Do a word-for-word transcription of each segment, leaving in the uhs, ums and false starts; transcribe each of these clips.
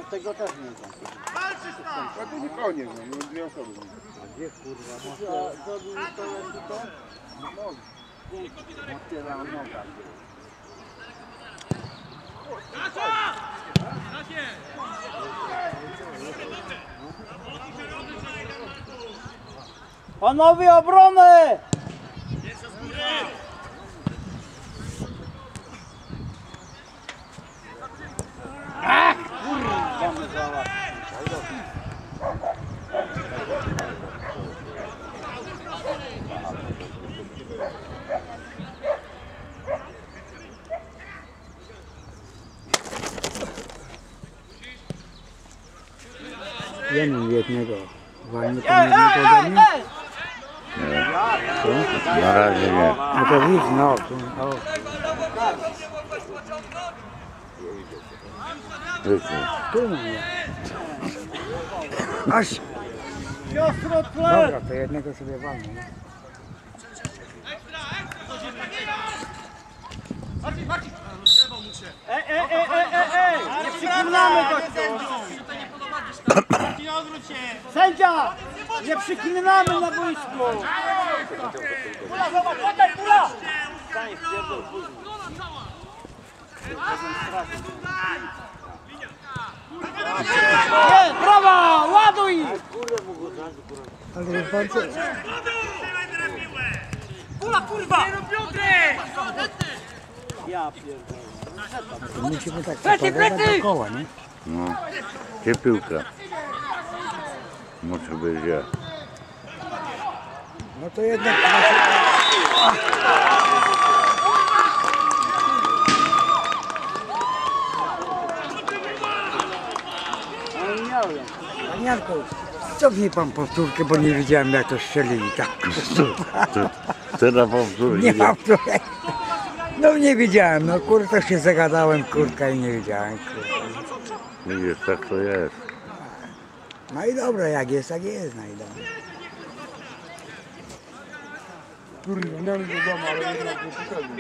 tego też nie znam. A to nie koniec, no, no dwie osoby. A gdzie kurwa? Może zrobił to jak to? No, otwierał noga. Panowie, obrony! Ach, kurwa, my załatwili. Jeden jednego. Walnie tam jednego ode mnie? Nie. Na razie nie. No to widz, no. Tu, o. Wyszło. Tu mówię. Aż. Siostro tle! Dobra, to jednego sobie walnie. Nie? Ej, ej, ej, ej, ej, ej! Nie przyklinamy gościu! Sędzia! Nie przyklinamy na boisku! Pula, zobacz, oddaj, pula! Stań, wpierdol później. Nie, brawa! Ładuj! Ale jest bardzo... Pula, kurwa! Ja pierdolę. To musimy tak podawać do koła, nie? No. Gdzie piłka? Muszę być ja. No to jednak... Panie Janku, cofnij pan powtórkę, bo nie widziałem jak to strzelili. Tak. Ty na powtórkę. Nie mam tutaj. No nie widziałem, no kurczę się zagadałem, kurka i nie widziałem. Kurka. Widzisz, tak to jest. No i dobra, jak jest, tak jest, no i dobra. Kurwa, miałem do domu, ale jednak nie poszedłem.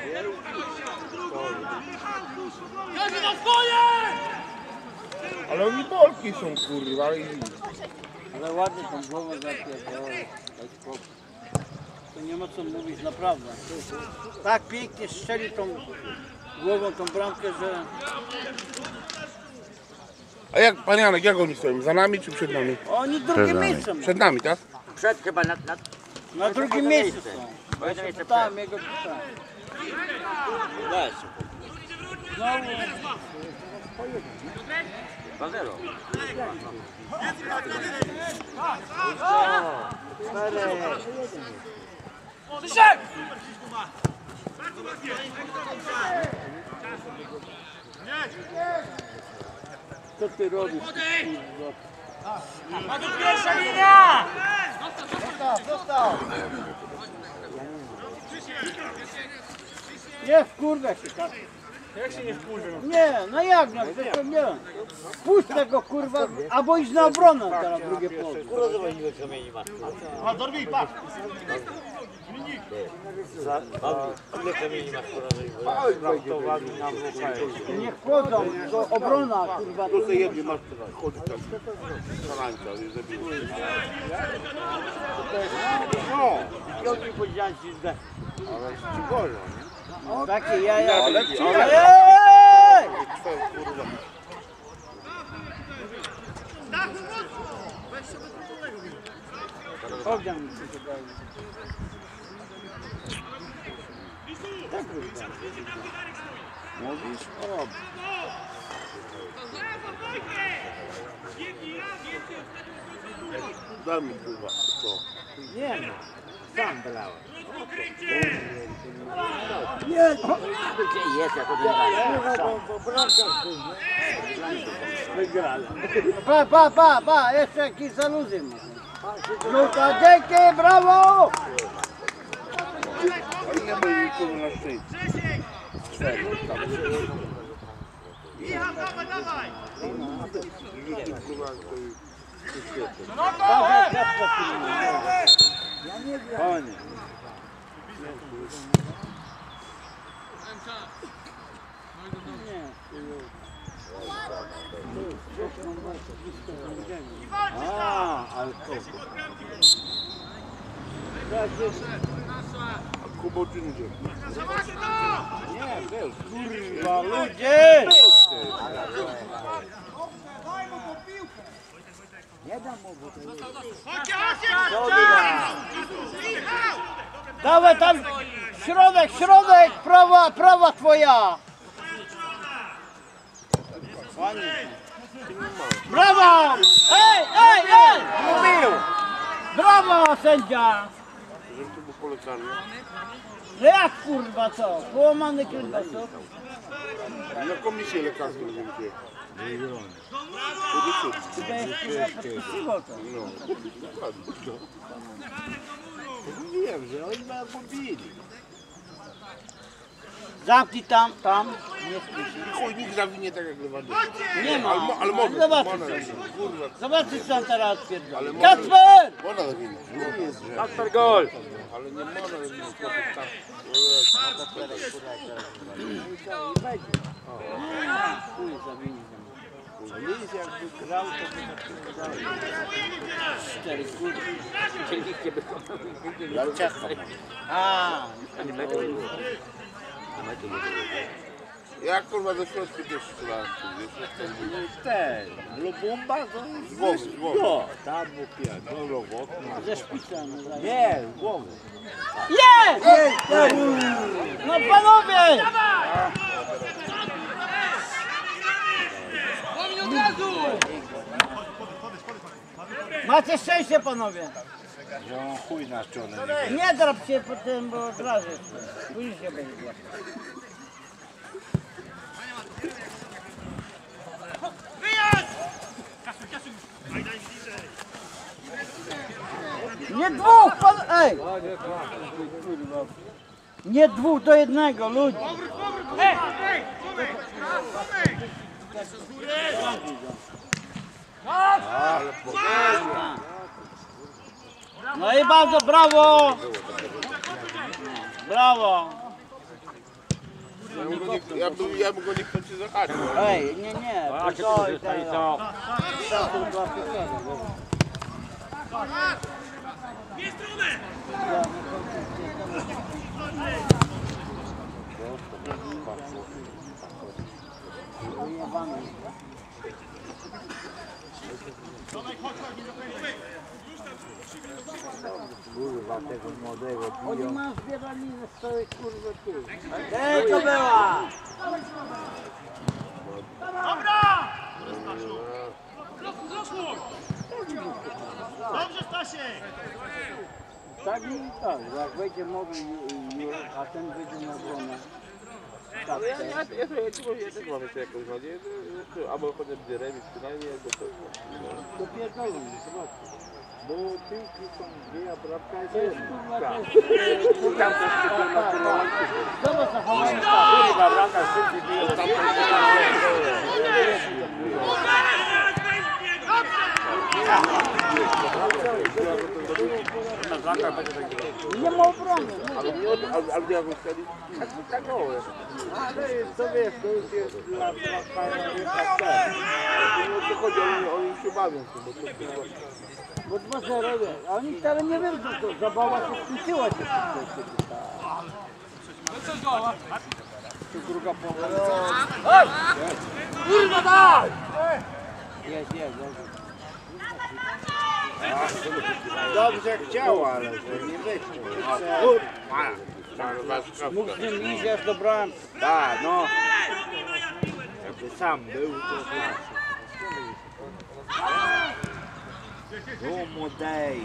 Ale oni Polki są, kurwa, ale i... Ale ładnie tą głowę zapierdolę. Daj spokój. To nie ma co mówić, naprawdę. Tak pięknie strzeli tą głową tą bramkę, że... A jak, pan Janek, jak oni stoją? Za nami czy przed nami? Oni drugie Przed nami. miejsce mają. Przed nami, tak? Przed chyba na... na... Na drugim miejscu są. Bo ja się pytałem jego pytałem. Znowu. dwa zero. Co ty robisz? A tu pierwsza linia! Zostaw, zostaw! Nie wkurwia się, tak? Jak się nie wkurwę? Nie, no jak no, przecież to nie. Puść tego kurwa, albo idź na obronę teraz drugie pole. Kurwa, zobacz ile kamieni ma. A dorwij, patrz! Ile kamieni ma kurwa? Nie wchodzą, to obrona kurwa. To sobie jedni masz teraz, chodź tam. Szalańca, nie zabiłeś. No, Piątki powiedziałem ci zdech. ale ci wolno, nie? Takie jaja. Ale ci jaja. Ej! Twoje, kurwa. Ognian mi się wydaje. Tak kurwa. Mówisz? O, daj mi kurwa, to. Nie no, sam brałem. Nie, Gdzie jest, jak odjechałem? Pa, pa, pa, pa, jeszcze jakiś zaluzy ma. Żółta, dzięki, brawo! A ile byli kurwa na szczyt? Cztery. Michał, dawaj, dawaj! Paweł, kropka filmu. Koniec. Nie, A, ale to. Tak jest. A Kubo czy nie? Nie, był. Kurwa, ludzie! Dawaj tam, środek, środek, prawa, prawa twoja! Brawo! Ej, ej, ej! Mówił! Brawo, sędzia! Że to był polecany. No jak kurwa co? Połamany kręgosłup. Na komisję lekarską będziemy się. Chyba jest kurwa podpisywał to. No, dokładnie. Wiem, że oni mają pobili. Zamknij tam, tam. Nie słyszy. Chuj, nikt zawinie tak jak Lewandowski. Nie ma. Ale, mo- ale mogę. Zobaczysz. Można zawinie. Kurwa. Zobaczysz co on teraz Ale pierdolę. mogę. Kacper! Można zawinie. Nie jest, że... Kasper gol! Ale nie można zawinie. Tak. Chuj, zawinij tam. Lis jakby grał, to by tak grał. Cztery kurwy. Chcieliście by Ja ciasto. A, Ja kurwa do środka też strzelałem. ten. Lubumba to Z głowy, z głowy. tam był pierdolą w okno. Ze szpica. Nie, z głowy. Jest! Jest! No panowie! Macie szczęście panowie. No chuj na czole. Nie drap się po tym, bo od razu. Później się będzie. Nie dwóch, pan... Ej! Nie dwóch do jednego, ludzie. No i bardzo brawo! Brawo! Ja bym go nie, ja bym, ja bym go nie chciał ci zahaczył. Ej, nie, nie, A to czy to to i jest i tego. co? To są dwa systemy, dobra. Oni mają zbieraninę z całej kurwy tu. Ej, to była! Dobra! Dobrze, Stasiek! Tak i tak, jak będzie mogli, a ten będzie na obronę. Tak, Ja, ja, ja, ja, ja, ja też mam jeszcze jakąś nadzieję, że- że albo chociaż remis przynajmniej, bo to... to pierdolą, zobaczcie. Bo piłki są dwie, a bramka jest To jest jedna. kurwa, to jest kurwa, Tam coś takiego naturalnego. zobacz zachowanie. Kurwa, bramka szybciej bije, tam Nie ma obrony. ale nie od- ale- ale ja bym wtedy tak wytagołem. Ale to wiesz, to już jest dla dla fajna wielka scena. To nie o to chodzi, oni, oni się bawią w tym, bo to kurwa... Bo dwa zero, a oni wcale nie wiem, co to zabawa się skończyła się. Tu druga połowa. Kurwa daj! Jest, jest, dobrze. Dobrze chciał, ale to nie wyszło. Mógł z nim iść, ja już dobrałem. Tak, no. Jakby sam był, to O, młodej.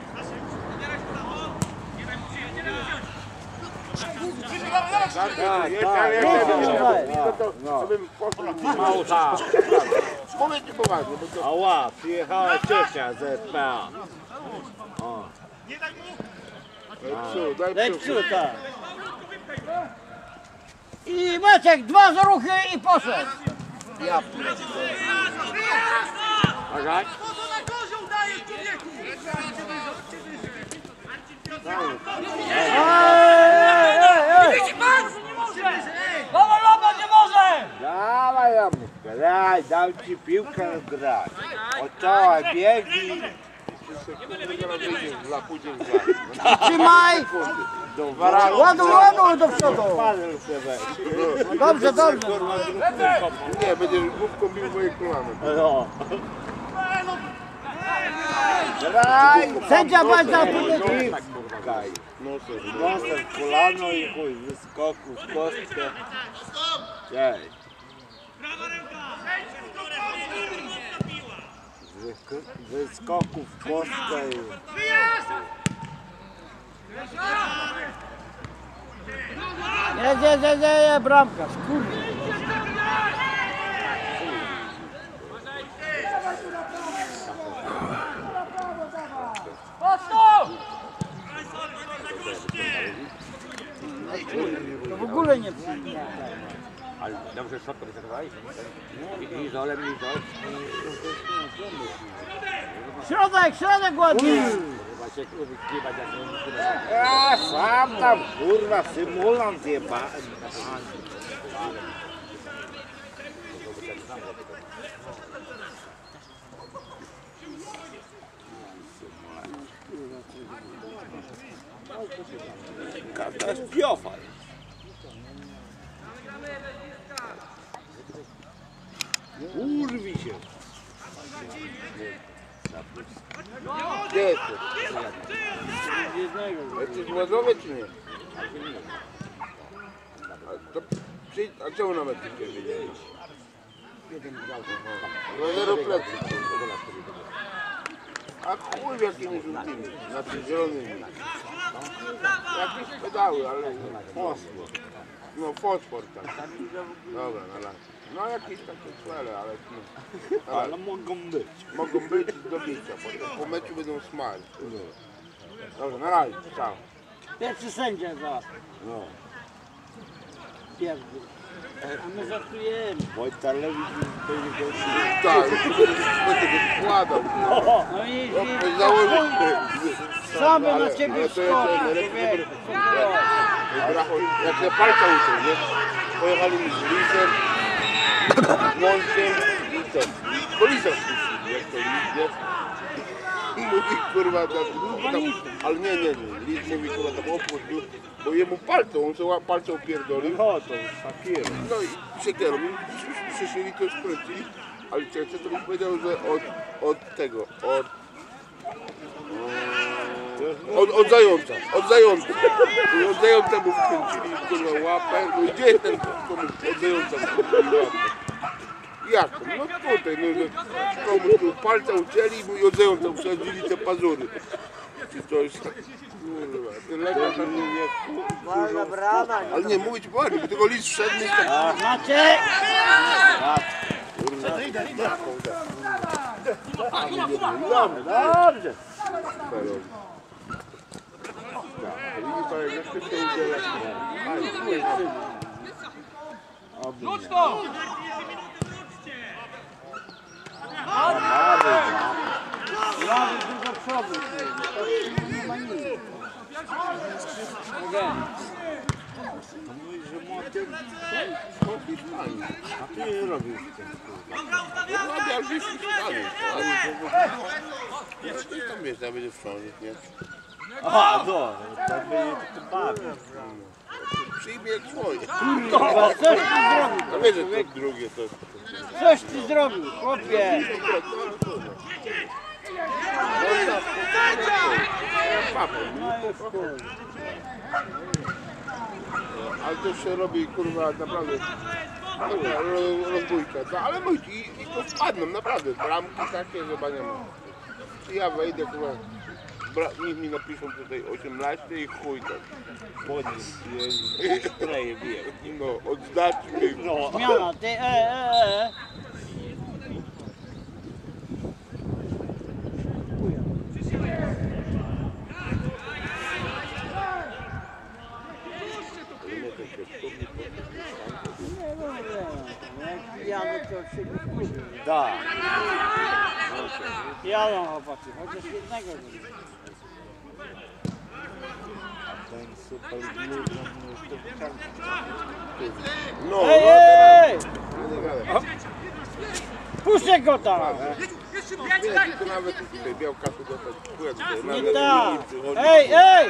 tak, tak, to bym poszedł. Mało tak. Moment nie poważnie, bo to... Ała, przyjechała ciocia z S P A. Nie daj mu! Daj psu, daj Daj psu. psu, tak. I Maciek, dwa za ruchy i poszedł. Ja Agać? Po co na kozioł dajesz, człowieku? Ej, ej, ej! Nie może! Loba, loba, nie może! Dawaj Jamuszka, daj, dam ci piłkę grać. O czoła biegi. Dla pójdziesz za. Trzymaj! Do waralu. Ładuj, ładuj do przodu! Padel się weź. No dobrze, dobrze. Nie, będziesz główką bił moje kolano. No. Graj! Sędzia bać na Graj. Nosem w kolano i chuj, wyskoku w kostkę. Cześć. Wyskoku w kostkę i... Jest, jest, jest, jest, bramka, skurwa. To w ogóle nie przyjdzie. Ale dobrze szopkę wycofałeś? I izolem, i izolem. Środek, środek ładnie. Chyba się wykrywać jak A, sam tam, kurwa, symulant jebany. To jest piofa. Urwi się. Gdzie jesteś? Jesteś ładowy czy nie? A, to przyjdź, a czemu nawet nie wiedziałeś? No zero plecy. A chuj jakimi żółtymi, znaczy zielonymi. Jakieś pedały, ale fosfor. No fosfor tak. Dobra, na razie. No jakieś takie cwele, ale no. Ale mogą być. Mogą być do bicia, potem po meczu będą smali. Dobra, na razie, ciao. Pierwszy sędzia za. No. Pierwszy. A my żartujemy. Wojta Lewicz to nie go tak, będę go składał. No i No, założyć. sam by Ale- na ciebie ale to jest wskoczył. najlepiej. Jak się palca uczył, nie? Pojechali mi z lisem, łączkiem i to. Po lisach szliśmy, jak to lis, nie? Mówi kurwa tam, tam, ale nie, nie, nie, lis mówi kurwa tam opór, bo jemu palcą, on sobie palcą opierdolił. No to już fakir. No i siekierą, przyszli to skręcili, ale Czercze to mi powiedział, że od, od tego, od Od, od zająca, od zająca. I od zająca mu wkręcili kurwa łapę. No gdzie jest ten komu od zająca wkręcili łapę? Jak to? No tutaj, no, no komuś tu palca ucięli i od zająca wsadzili te pazury. Czy coś tak, kurwa, ten lekarz tam nie, nie Ważna brama. ale nie, mówię ci poważnie, bo tego lis wszedł i tak. Macie? Dobrze, dobrze. Widzi pan, jak jeszcze się udziela. Rzuć to! Prawy dużo przodu. Nie ma nic. Mówi, że motyl to Hiszpanii. A ty nie robisz tego. Ja robię, ale gdzieś w Hiszpanii. Ja ty tam wiesz, ja będę wciążyć, nie? A, no. Tak by nie to bawi. Przyjmie jak swoje. Kurwa, coś ty zrobił. A wiesz, że to drugie to... Coś ty zrobił, chłopie. No już kurwa. Ale to się robi, kurwa, naprawdę... Dobra, ro- rozbójka. No, ale mój, i, i to wpadną, naprawdę. Bramki takie, chyba nie ma. Ja wejdę, kurwa... Bra, niech mi napiszą tutaj osiemnaście i chuj tak. Podnieś, spreje wiem. No, odznaczmy. No. Zmiana, ty, e, e, e. Nie, no, nie. Jak pijany to się nie wkurzy. Tak. Jadą chłopaki, chociaż jednego zrobię. Ten No, Ej, no, ej! nie gadaj. Puszczę go tam! Wiesz, to nawet tutaj białka tu dostać płetkę. Nie tak! Ej, ej!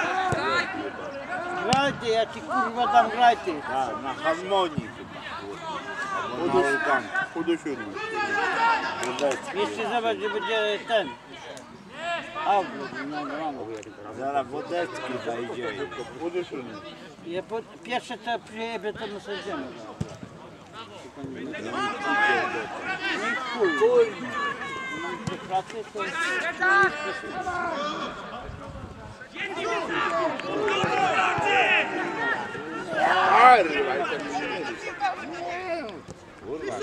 Graj ty, ja ci kurwa dam graj ty. Tak, na harmonii chyba. Albo na organku. Po do siódmej. Jeszcze zobacz, że będzie ten. Outlook, no, no, no. Zaraz wodeczki zajdzie. Po do siódmej. Ja po, pierwsze co przyjebie, to my sobie idziemy. No i chuj. Do pracy to... Arwa, i tak nie mieli. Kurwa.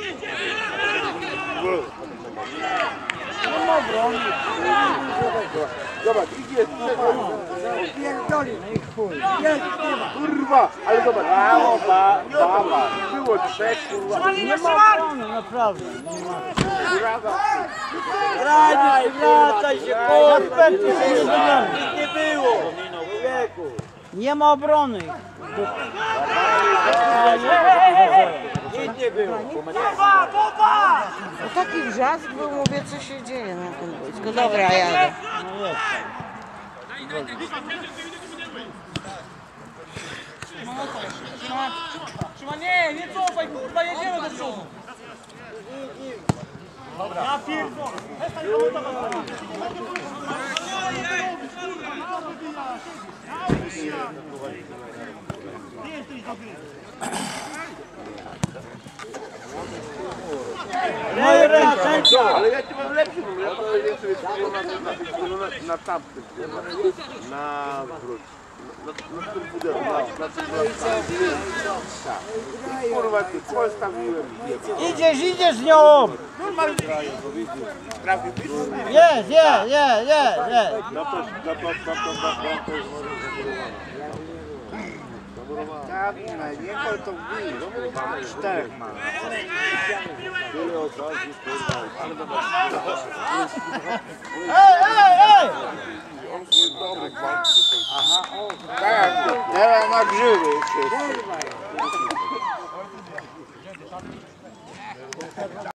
Nie ma broni. Zobacz, idzie z tego. Pierdoli, no i chuj. Kurwa, ale zobacz. Brawo, ba, baba. Było trzech, kurwa. Nie ma broni, naprawdę. Nie ma. Brawa. Graj, wracaj się, podpędź się. Nic nie było. Nie ma obrony. Nic nie było. No taki wrzask był, mówię, co się dzieje na tym boisku. Dobra, jadę. No jest. Trzyma, nie, nie cofaj, kurwa, jedziemy do przodu. Ja pierdolę. No i ręka. Ale ja ci mam lepszy numer, ja powiedziałem sobie na, na, na, na tamtym, kurwa, na wróć. Na, na tym pudełku, na, na tym tak. Kurwa, ty postawiłem i Idziesz, idziesz z nią. trafił. Jest, jest, jest, jest, jest. No to, no to, no to, no to, no to jest może zamurowane. Tak, nie, to wbij, czterech ma. Tyle okazji, kurwa. Ej, ej, ej! On jest dobry, walczy. Aha, tak, teraz ma grzywy jeszcze.